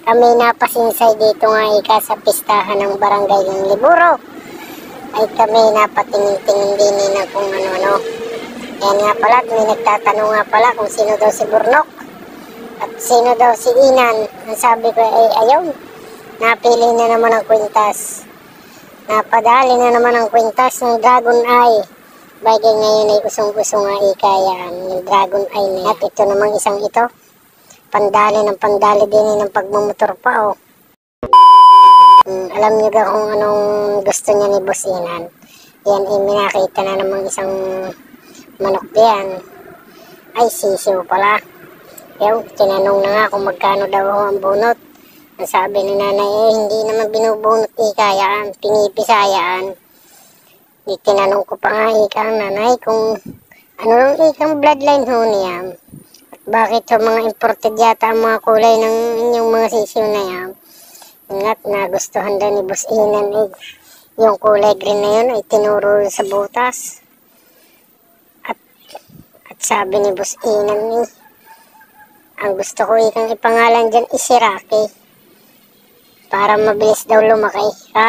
Kami napasinsay dito nga ika sa pistahan ng barangay ng Liburo. Ay kami napatingin-tingin din na kung ano-ano. Yan nga pala, may nagtatanong nga pala kung sino daw si Burnok at sino daw si Inan. Ang sabi ko ay ayaw, napili na naman ang kwintas. Napadali na naman ang kwintas ng Dragon Eye. Bagay ngayon ay usong-usong nga ika yan, yung Dragon Eye na. At ito namang isang ito, pandali ng pandali din ng pagmumotor pa oh. Alam niyo ba kung anong gusto niya ni Boss Inan? Yan ay minakita na namang isang manok diyan. Ay sisiw pala. Yung tinanong na nga kung magkano daw ang bunot. Ang sabi ni nanay hindi naman binubunot ika yan, pinipisayaan. Di tinanong ko pa nga ika nanay kung ano ang ikang bloodline ho niya. At bakit ho mga imported yata ang mga kulay ng inyong mga sisiw na yan. At nagustuhan daw ni Boss Inan eh, yung kulay green na yun ay tinuro sa butas. At sabi ni Boss Inan eh, ang gusto ko ikang ipangalan dyan is si Rocky. Para mabilis daw lumaki.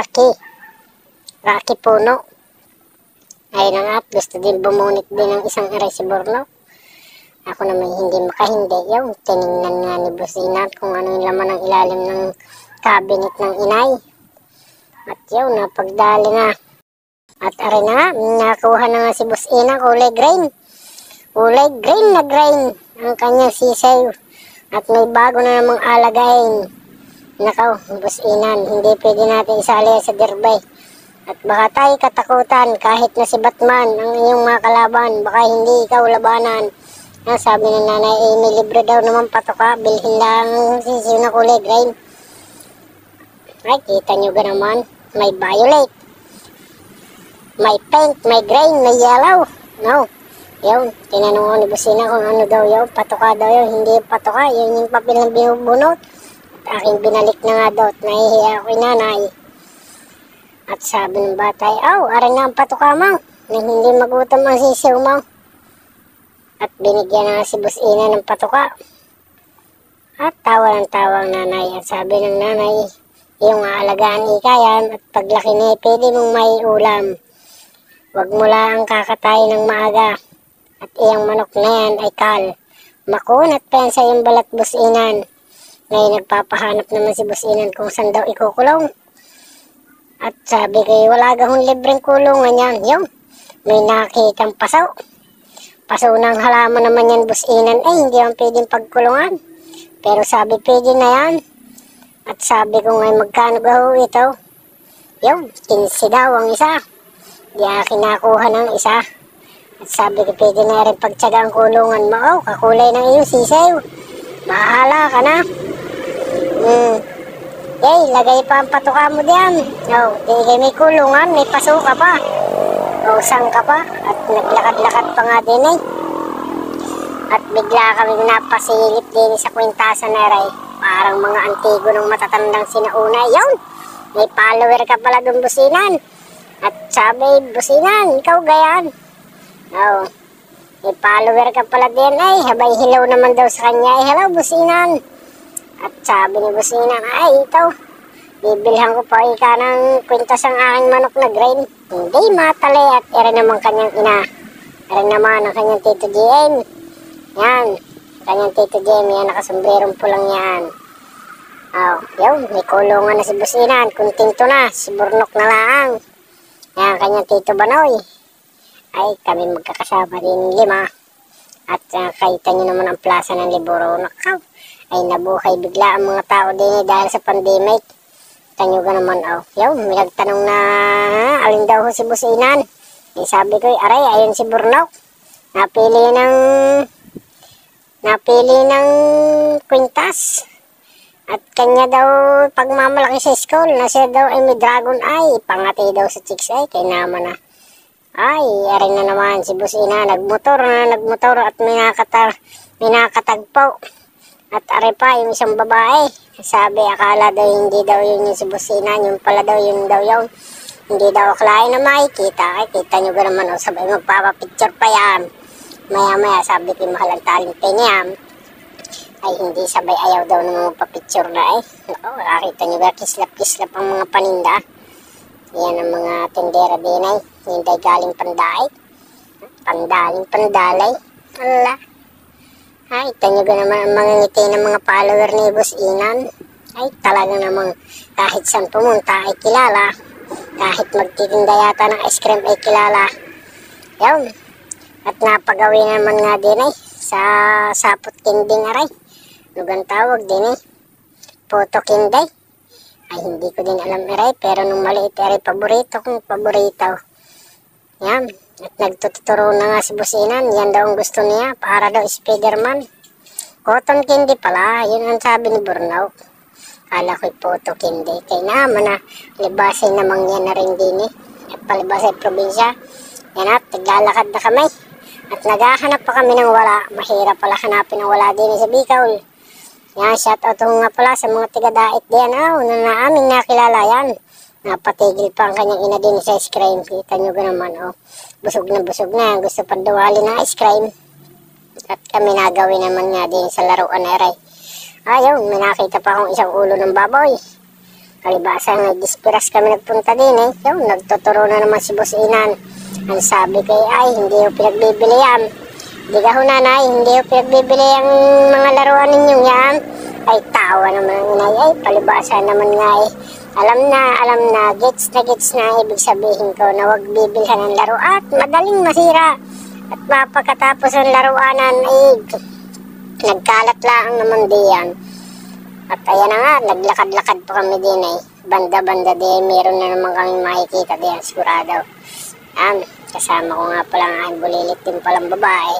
Rocky Puno. Ayun na nga, gusto din bumunit din ng isang aray si Burnok. Ako naman hindi makahindi. Yung tinignan nga ni Boss Inan kung ano yung laman ng ilalim ng cabinet ng inay. At yun, napagdali na. At aray na nga, nakuha na nga si Boss Inan kulay green. Kulay green na green ang kanyang sisiw. At may bago na namang alagain. Nakaw, Boss Inan, hindi pwede natin isali sa derbay. At baka tayo katakutan kahit na si Batman ang inyong mga kalaban. Baka hindi ikaw labanan. Sabi ng nanay, may libre daw naman patoka. Bilhin lang sisiw na kulay green. Ay, kita nyo ba naman? May violet. May pink, may green, may yellow. No. Yun, tinanong ko ni Boss Inan kung ano daw yun. Patoka daw yun. Hindi patoka. Yun yung papel na binubunot. At aking binalik na nga daw. At nahihiya ako yung nanay. At sabi ng batay, aray nga ang patoka mo. Nang hindi magutom ang sisiw mo. At binigyan na nga si Boss Inan ng patoka. At tawa ng tawang nanay. At sabi ng nanay, yung aalagaan ika yan. At paglaki na pwede mong may ulam. Huwag mo lang kakatay ng maaga. At iyang manok na yan ay kal. Makunat pensa yung balat Boss Inan. Ngayon nagpapahanap naman si Boss Inan kung saan daw ikukulong. At sabi ko, wala gahong libreng kulungan yan. Yung, may nakitang pasaw. Pasaw ng halaman naman yan Boss Inan. Ay, hindi yan pwedeng pagkulungan. Pero sabi, pwede na yan. At sabi ko ngayon, magkano gaho ito? Yung, 15 daw ang isa. Di akin nakuha ng isa. At sabi ko, pwede na rin pagtsaga ang kulungan mo. Kakulay ng iyong sisiw. Bahala ka na. Yay, lagay pa ang patuka mo diyan. Di may kulungan, may paso ka pa. Sang ka pa. At naglakad-lakad pa nga din eh. At bigla kami napasilip din sa kwintasan na ray. Parang mga antigo ng matatandang sinauna. Yun, may follower ka pala dun Boss Inan. At sabi, Boss Inan, ikaw gayan. May follower ka pala din ay. Habay hilaw naman daw sa kanya. Hello Boss Inan. At sabi ni Boss Inan, ay ito, bibilhan ko pa ika ng kwintas ang aking manok na green. Hindi matali at ere naman kanyang ina. Ere naman ang kanyang Tito JM. Yan, kanyang Tito JM yan, nakasombrerong pulang yan. Yun, may kulungan na si Boss Inan, kuntinto na, si Burnok na lang. Yan, kanyang Tito Banoy. Ay, kami magkakasama din 5. At kita nyo naman ang plaza ng Liburo. Nakaw, ay nabuhay bigla ang mga tao din dahil sa pandemic. Tanyo ka naman, yun, may nagtanong na alin daw si Boss Inan. Sabi ko, aray, ayun si Burnok. Napili ng kwintas. At kanya daw, pagmamalaki sa school, na siya daw ay may Dragon Eye. Pangati daw sa chicks ay, kay naman na. Ay, aray na naman si Boss Inan. Nagmotor at may nakatagpo. At aray pa, yung isang babae. Sabi, akala daw hindi daw yun yung si Boss Inan. Yung pala daw yun daw yung. Hindi daw akalain na makikita. Ay, kita nyo ba naman, sabay magpapapicture pa yan. Maya-maya, sabi ko, mahal ang talente niya. ay hindi sabay ayaw daw ng mga papicture na eh. Nako, nakakita nyo ba, kislap-kislap ang mga paninda. Yan ang mga tindera din ay, hindi galing pandaig. Pandaling pandalay. Ala. Ay, ito nyo ba naman ang mga ngiti ng mga follower ni Boss Inan. Ay, talaga namang kahit saan pumunta ay kilala. Kahit magtitinda yata ng ice cream ay kilala. Yun. At napagawin naman nga din ay sa sapot kinding aray. Lugang tawag din eh. Photo kinday. Ay, hindi ko din alam aray. Pero nung maliit aray, paborito kong paborito. Yan. At nagtuturo na nga si Boss Inan. Yan daw ang gusto niya. Para daw Spiderman. Cotton candy pala. Yun ang sabi ni Burnaw. Kala ko'y photo candy. Kaya naman na. Libasay namang yan na rin din eh. At palibasay probinsya. Yan at naglalakad na kami. At naghahanap pa kami ng wala. Mahirap pala hanapin ng wala din sa Bicol. Yan, shoutout nga pala sa mga tiga-dait diyan. Na aming nakilala yan. Napatigil pa ang kanyang ina din sa ice cream. Kita nyo ba naman, busog na busog na. Gusto pa duwali ng ice cream. At kami nagawin naman nga din sa laruan na aray. Ayun, may nakita pa akong isang ulo ng baboy. Kalibasa nga, dispiras kami nagpunta din eh. Yun, nagtuturo na naman si Boss Inan. Ang sabi kay ay, hindi ko pinagbibili yan. Hindi ka ho nanay, hindi ko pinagbibili ang mga laruan ninyong yan. Ay, tawa naman ang inay. Ay, palibasa naman nga eh. Alam na, gets na, ibig sabihin ko na wag bibilhan ng laro at madaling masira. At mapagkatapos ang laruanan ay nagkalat lang naman diyan. At ayan na nga, naglakad-lakad pa kami din eh. Banda-banda din, meron na naman kami makikita din, sigurado. Kasama ko nga pala ang bulilit din palang babae.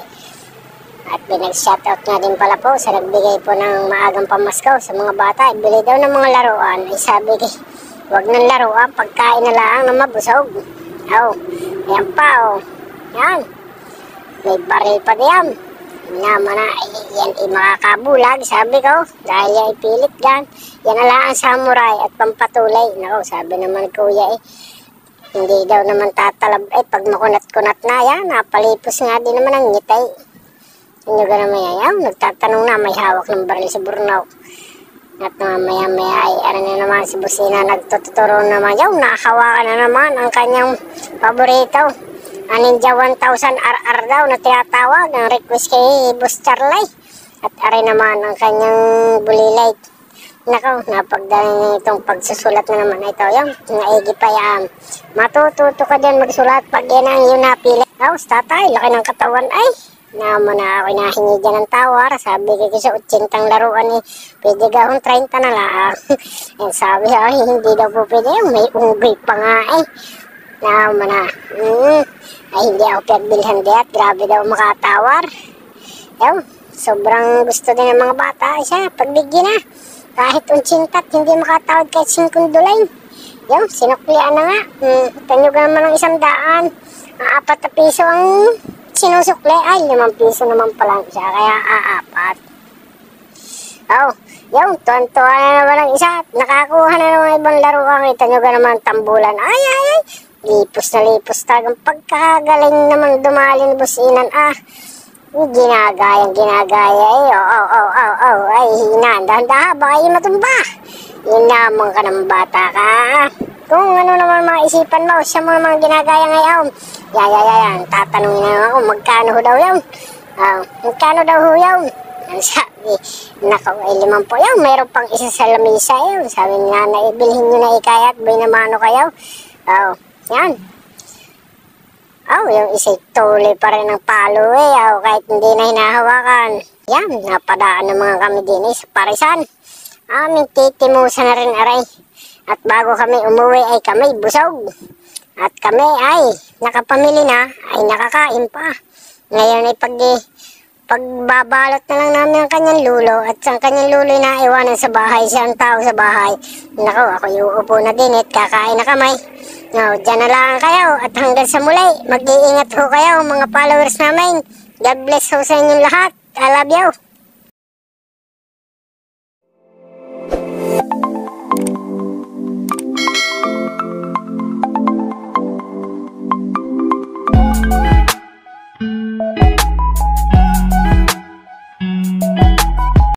At pinag-shoutout nga din pala po sa nagbigay po ng maagang pamaskaw sa mga bata. Ibili daw ng mga laruan. Ay sabi ko, huwag ng laruan, pagkain na lang na mabusog. Ayan pa Yan. May baril pa diyan. Naman na, yan makakabulag, sabi ko. Dahil yan ipilit gan. Yan ala ang samurai at pampatulay. Nako, sabi naman kuya hindi daw naman tatalab. Pag makunat-kunat na yan, napalipos nga din naman ang ngitay. Hindi ka naman yan, nagtatanong na, may hawak ng baril sa Burnaw. At mamaya-maya ay ano na naman si Boss Inan, nagtuturo naman. Nakahawakan na naman ang kanyang paborito. Ang Ninja 1000 RR daw na tinatawag, ang request kay Boss Charlie. At ari naman ang kanyang bulilay. Nako, napagdala niya itong pagsusulat na naman ito. Naigi pa yan. Matututo ka dyan magsulat pag yan ang iyong napili. Tatay, laki ng katawan ay. Naman na ako nahingi dyan ng tawar. Sabi ko sa 80 laruan pwede gahong 30 na lang. Sabi ay hindi daw po pwede. May unggoy pa nga Naman na. Ay hindi ako pagbilhan diyan. Grabe daw makatawar. Sobrang gusto din ng mga bata siya. Pagbigyan na. Kahit unsintat, hindi makatawad kahit 5 dulay. Sinuklian na nga. Tanyo ka naman ng 100. 4 na piso ang sinusukli. Ay, 5 piso naman pala siya. Kaya 4. Tuwan-tuwa na naman ang isa. Nakakuha na naman ibang laruan. Tanyo ka naman tambulan. Ay. Lipos na lipos talagang pagkagaling naman dumali ni Boss Inan. Ginagaya. Ay, hina. Dahan-dahan, baka yung matumba. Yun naman ka ng bata ka. Kung ano naman mga isipan mo, siya mo naman ginagaya ngayon. Yan. Tatanungin na ako, magkano daw yun? Magkano daw yun? Ang sabi, nako, 5 po yun. Mayroon pang isa sa lamisa yun. Sabi nga, naibilhin nyo na ikayat, binamano kayo. Yan. Yung isa'y tuloy pa rin ang palo kahit hindi na hinahawakan. Yan, napadaan naman kami din sa Parisan. Aming titimusan na rin aray. At bago kami umuwi ay kami busog. At kami ay nakapamili na, ay nakakain pa. Ngayon ay pagbabalot na lang namin ang kanyang lulo. At ang kanyang lulo na iwanan sa bahay, siyang tao sa bahay. Nako, ako uupo na din at kakain na kami. Diyan na lang kayo at hanggang sa muli, mag-iingat ho kayo mga followers namin. God bless ho sa inyong lahat. I love you.